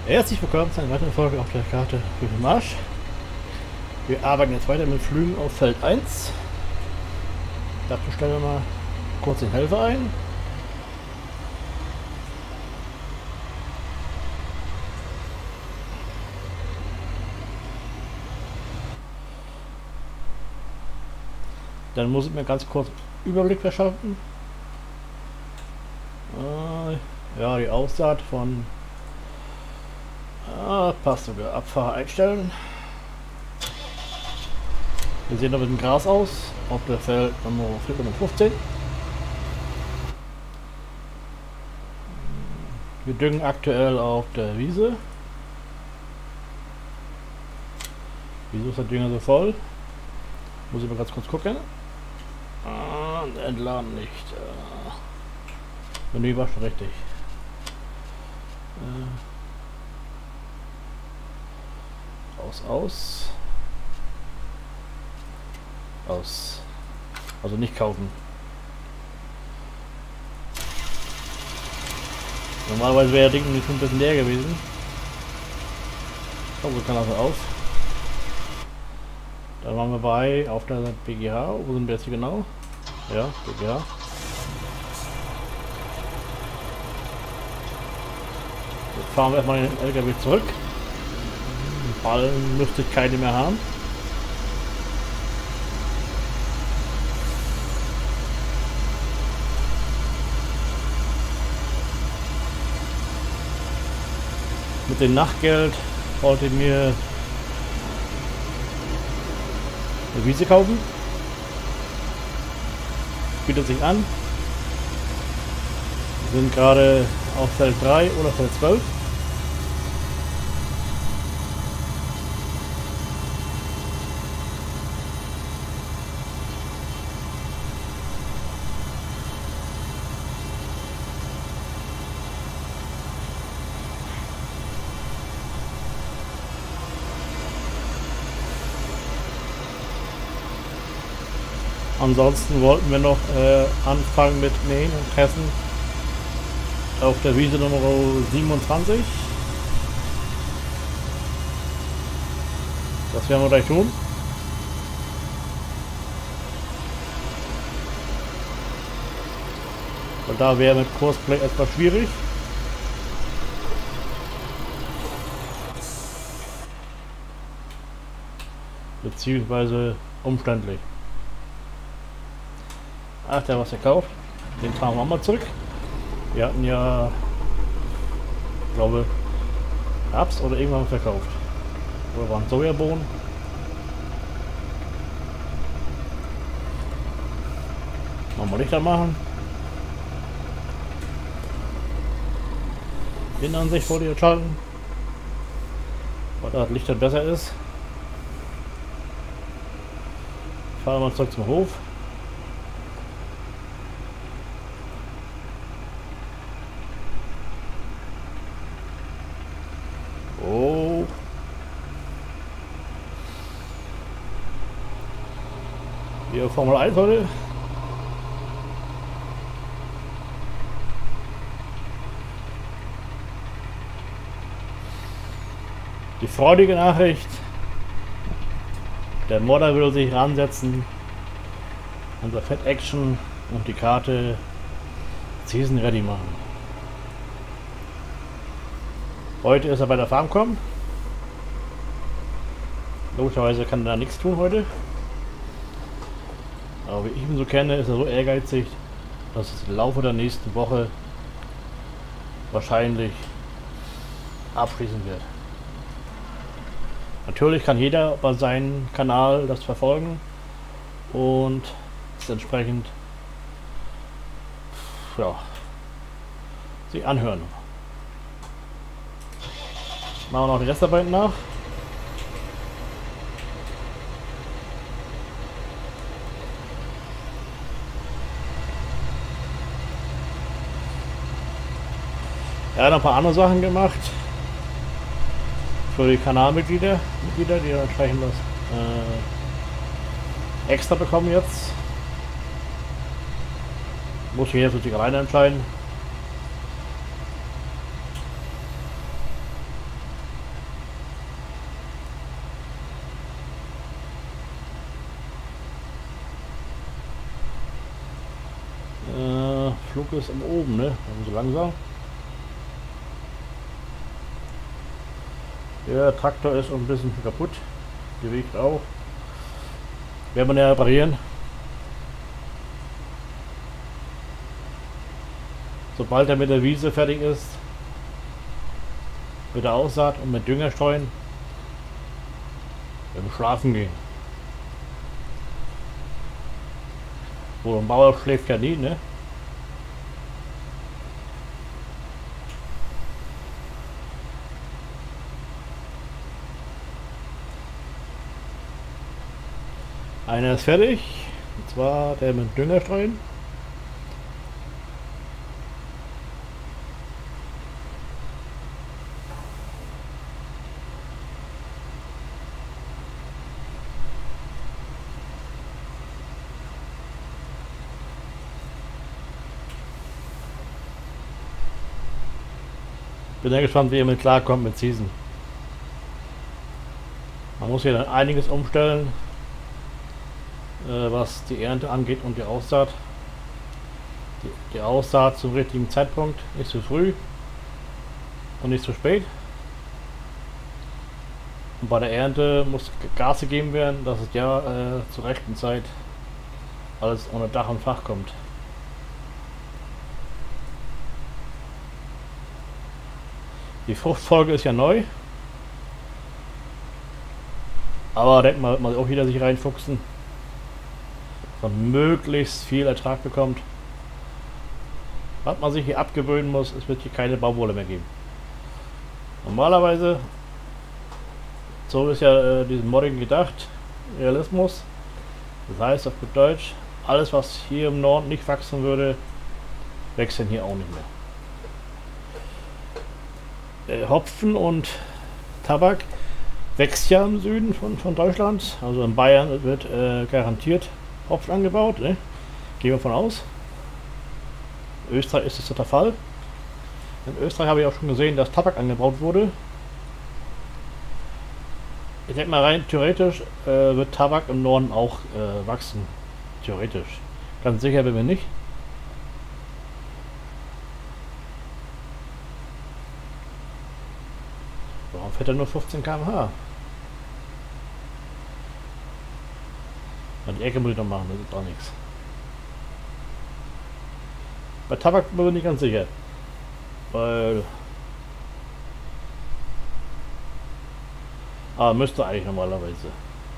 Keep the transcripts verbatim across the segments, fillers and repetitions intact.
Herzlich willkommen zu einer weiteren Folge auf der Karte für den Marsch. Wir arbeiten jetzt weiter mit Flügen auf Feld eins. Dazu stellen wir mal kurz den Helfer ein. Dann muss ich mir ganz kurz Überblick verschaffen. Äh, ja, die Aussaat von ah, passt sogar. Abfahrer einstellen. Wir sehen da mit dem Gras aus auf der Feld Nummer fünfzehn. Wir düngen aktuell auf der Wiese. Wieso ist der Dünger so voll? Muss ich mal ganz kurz gucken. Ah, entladen nicht. Ah. Menü war schon richtig. Äh. Aus, aus. Aus. Also nicht kaufen. Normalerweise wäre der Ding nicht ein bisschen leer gewesen. Oh, so kann also auf. Da waren wir bei auf der B G H. Wo sind wir jetzt hier genau? Ja, B G H. Jetzt fahren wir erstmal den L K W zurück. Den Ball müsste ich keine mehr haben. Mit dem Nachtgeld wollte ich mir eine Wiese kaufen. Bietet sich an. Wir sind gerade auf Feld drei oder Feld zwölf. Ansonsten wollten wir noch äh, anfangen mit Mähen und Pressen auf der Wiese Nummer siebenundzwanzig. Das werden wir gleich tun. Weil da wäre mit Kursplay etwas schwierig. Beziehungsweise umständlich. Ach, der was verkauft. Den fahren wir mal zurück. Wir hatten ja, ich glaube, Herbst oder irgendwann verkauft. Oder waren Sojabohnen. Nochmal Lichter machen. Innenansicht vor dir schalten. Weil da das Licht dann besser ist. Fahren wir zurück zum Hof. Oh. Hier Formel eins heute. Die freudige Nachricht. Der Modder will sich ransetzen. Unser Fett Action und die Karte Season Ready machen. Heute ist er bei der Farmcom. Logischerweise kann er da nichts tun heute. Aber wie ich ihn so kenne, ist er so ehrgeizig, dass es im Laufe der nächsten Woche wahrscheinlich abschließen wird. Natürlich kann jeder bei seinem Kanal das verfolgen und es entsprechend ja, sich anhören. Machen wir noch die Restarbeiten nach. Er hat noch ein paar andere Sachen gemacht. Für die Kanalmitglieder, Mitglieder, die entsprechend das äh, extra bekommen jetzt. Muss ich jetzt natürlich alleine entscheiden. Flug ist am oben, ne? Also so langsam. Der Traktor ist ein bisschen kaputt. Gewicht auch. Werden wir ja reparieren. Sobald er mit der Wiese fertig ist, mit der Aussaat und mit Dünger streuen, werden wir schlafen gehen. Wo ein Bauer schläft ja nie, ne? Einer ist fertig, und zwar der mit Dünger streuen. Bin ja gespannt, wie ihr mit klarkommt mit Season. Man muss hier dann einiges umstellen, äh, was die Ernte angeht und die Aussaat. Die, die Aussaat zum richtigen Zeitpunkt, nicht zu früh und nicht zu spät. Und bei der Ernte muss Gas gegeben werden, dass es ja äh, zur rechten Zeit alles unter Dach und Fach kommt. Die Fruchtfolge ist ja neu. Aber denkt mal, wird man auch wieder sich reinfuchsen. Dass man möglichst viel Ertrag bekommt. Was man sich hier abgewöhnen muss, es wird hier keine Baumwolle mehr geben. Normalerweise, so ist ja äh, diesem Modding gedacht, Realismus. Das heißt auf gut Deutsch, alles was hier im Norden nicht wachsen würde, wächst dann hier auch nicht mehr. Hopfen und Tabak wächst ja im Süden von, von Deutschland. Also in Bayern wird äh, garantiert Hopfen angebaut. Ne? Gehen wir von aus. In Österreich ist das der Fall. In Österreich habe ich auch schon gesehen, dass Tabak angebaut wurde. Ich denke mal rein theoretisch äh, wird Tabak im Norden auch äh, wachsen. Theoretisch. Ganz sicher bin ich nicht. Warum fährt er nur fünfzehn Kilometer pro Stunde? Die Ecke muss ich noch machen, das ist auch nichts. Bei Tabak bin ich nicht ganz sicher. Weil... Ah, müsste eigentlich normalerweise.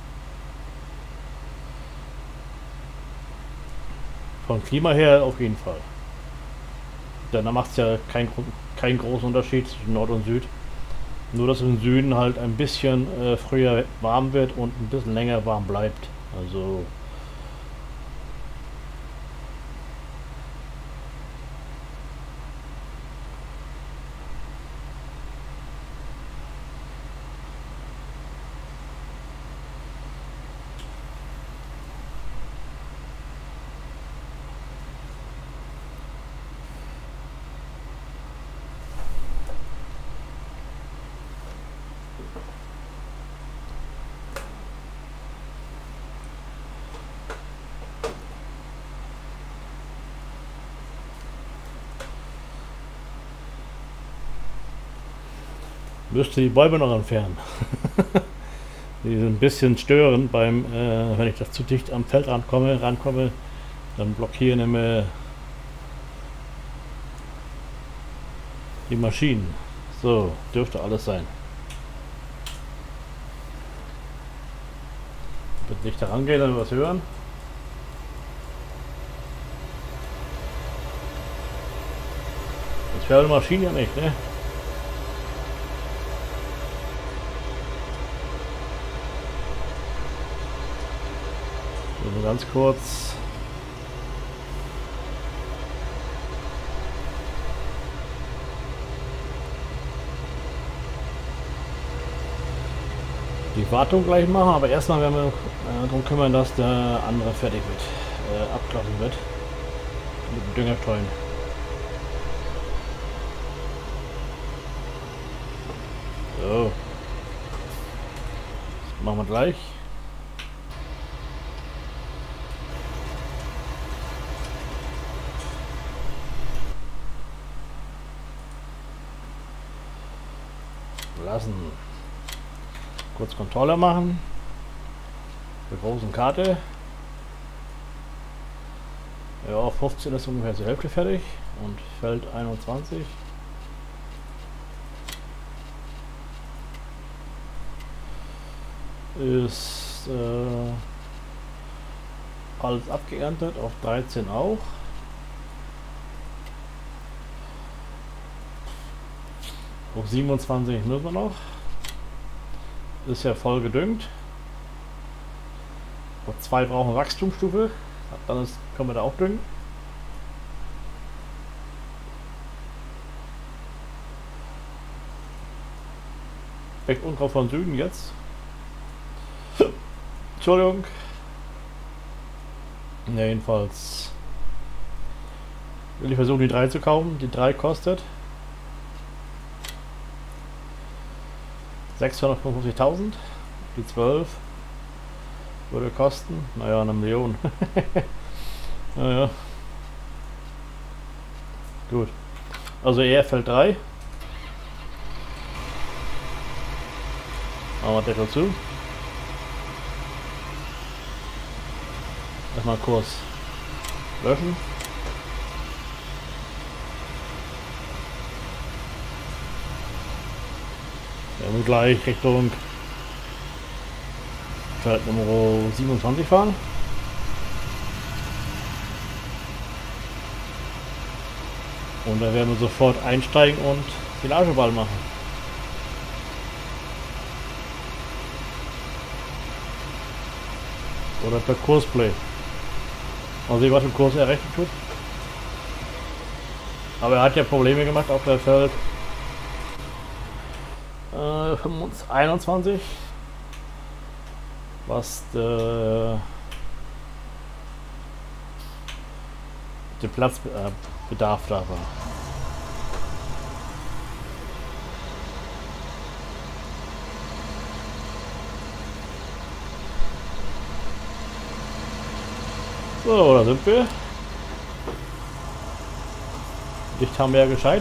Vom Klima her auf jeden Fall. Denn da macht es ja keinen kein großen Unterschied zwischen Nord und Süd. Nur, dass im Süden halt ein bisschen äh, früher warm wird und ein bisschen länger warm bleibt. Also... müsste die Bäume noch entfernen. Die sind ein bisschen störend beim, äh, wenn ich das zu dicht am Feld rankomme, rankomme, dann blockieren immer die Maschinen. So, dürfte alles sein. Bitte nicht da rangehen, dann was hören. Das wäre die Maschine ja nicht, ne? Ganz kurz die Wartung gleich machen, aber erstmal werden wir äh, darum kümmern, dass der andere fertig wird, äh, abklappen wird mit dem Düngerstreuen. So, das machen wir gleich. lassen. Kurz Kontrolle machen. Der großen Karte. Ja, fünfzehn ist ungefähr zur Hälfte fertig. Und Feld einundzwanzig. Ist äh, alles abgeerntet, auf dreizehn auch. Auf siebenundzwanzig müssen wir noch. Ist ja voll gedüngt. Auf zwei brauchen wir Wachstumsstufe. Dann ist, können wir da auch düngen. Weg Unkraut von Süden jetzt. Entschuldigung. Ja, jedenfalls will ich versuchen, die drei zu kaufen. Die drei kostet sechshundertfünfundfünfzigtausend. Die zwölf würde kosten, naja, eine Million. Naja. Gut. Also eher Feld drei. Machen wir Deckel zu. Erstmal Kurs löschen. Wir werden gleich Richtung Feld Nummer siebenundzwanzig fahren. Und da werden wir sofort einsteigen und Silageball machen. Oder per Kursplay. Mal sehen, was im Kurs errechnet tut. Aber er hat ja Probleme gemacht auf der Feld äh, einundzwanzig. Was der, der Platzbedarf da war. So, da sind wir. Licht haben wir ja gescheit.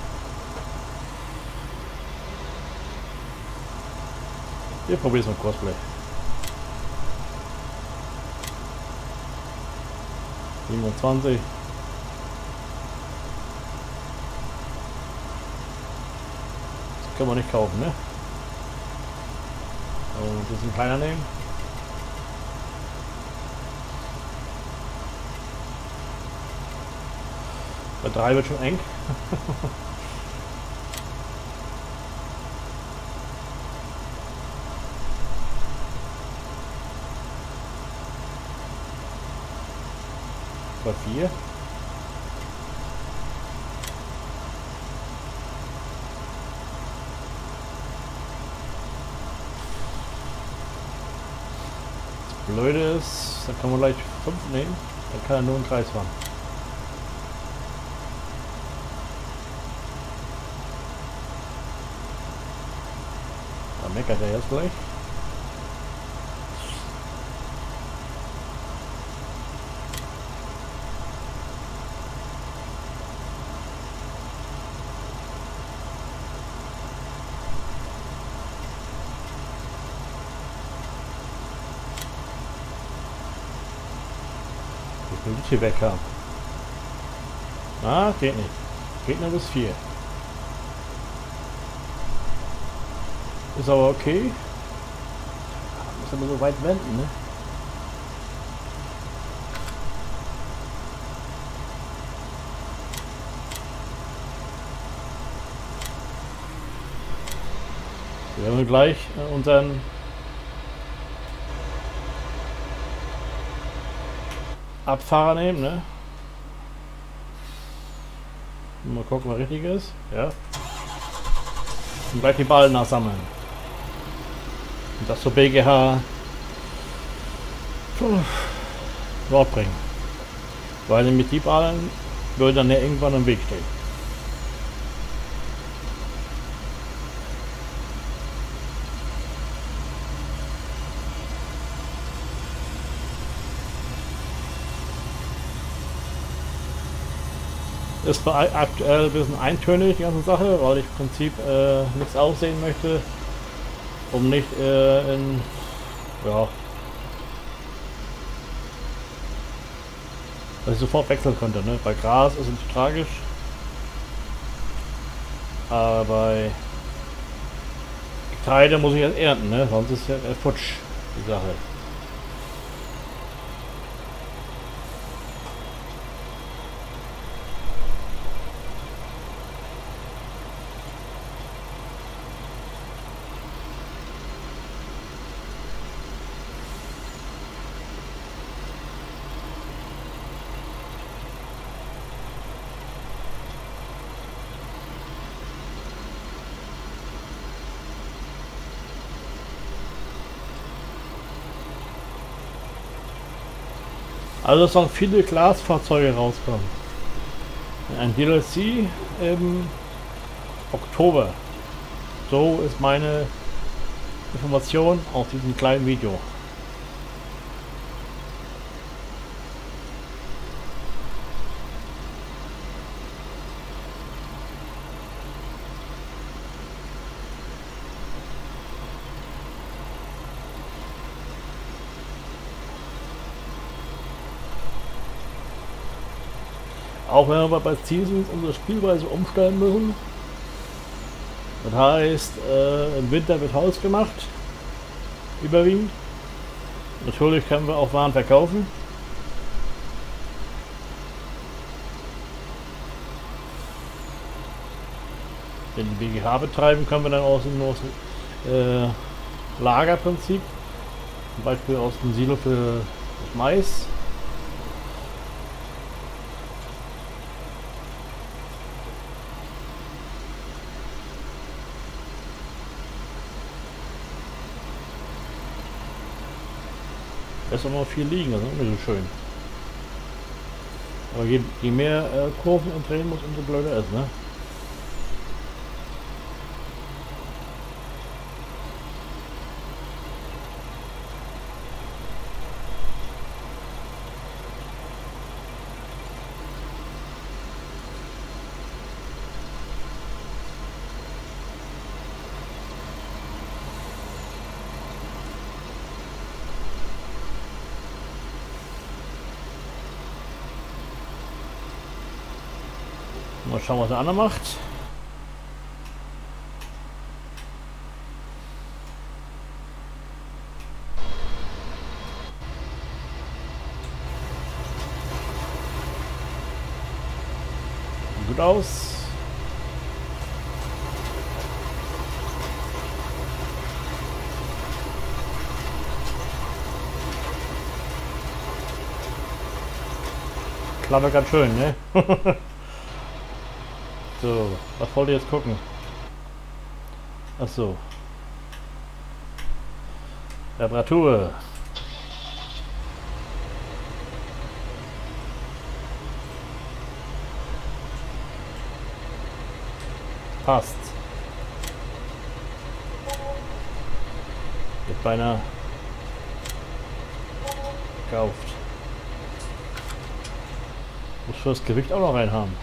Wir probieren es mit Cosplay. siebenundzwanzig. Das können wir nicht kaufen, ne? Und das ist ein kleiner nehmen. Bei drei wird schon eng. Bei vier. Das Blöde ist, da kann man gleich fünf nehmen, dann kann er nur im Kreis fahren. Da meckert er jetzt gleich. Ich will die hier weg haben. Ah, geht nicht. Geht nur bis vier. Ist aber okay. Muss aber so weit wenden, ne? Wir werden gleich unseren Abfahrer nehmen, ne? Mal gucken, was richtig ist. Ja. Und gleich die Ballen nachsammeln. Und das zur B G H Nord bringen. Weil nämlich die Ballen würden dann ja irgendwann im Weg stehen. Ist bei aktuell ein bisschen eintönig, die ganze Sache, weil ich im Prinzip äh, nichts aussehen möchte, um nicht äh, in, ja, dass ich sofort wechseln könnte. Ne? Bei Gras ist es nicht tragisch, aber bei Getreide muss ich jetzt ernten, ne? Sonst ist ja äh, futsch die Sache. Also es sollen viele Glasfahrzeuge rauskommen. Ein D L C im Oktober. So ist meine Information auf diesem kleinen Video. Auch wenn wir bei Seasons unsere Spielweise umstellen müssen. Das heißt, äh, im Winter wird Holz gemacht, überwiegend. Natürlich können wir auch Waren verkaufen. Wenn wir B G H betreiben, können wir dann aus dem äh, Lagerprinzip, zum Beispiel aus dem Silo für das Mais, ist immer viel liegen, das ist auch nicht so schön. Aber je, je mehr äh, Kurven und drehen muss, umso blöder ist, ne? Mal schauen, was der andere macht. Sieht gut aus. Klappe ganz schön, ne? So, was wollt ihr jetzt gucken? Ach so. Reparatur. Passt. Wird beinahe gekauft. Muss für das Gewicht auch noch rein haben.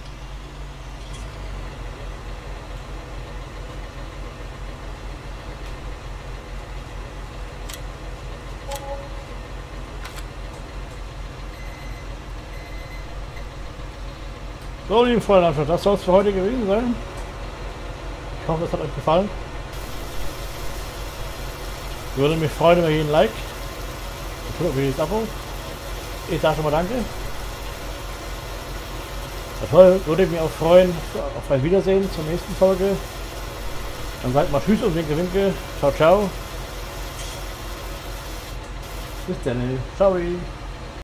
So, liebe Freunde, das soll es für heute gewesen sein. Ich hoffe, es hat euch gefallen. Ich würde mich freuen über jeden Like und über jedes Abo. Ich sage schon mal danke. Das würde mich auch freuen auf ein Wiedersehen zur nächsten Folge. Dann sagt mal Tschüss und Winke Winke. Ciao, ciao. Bis dann. Ciao.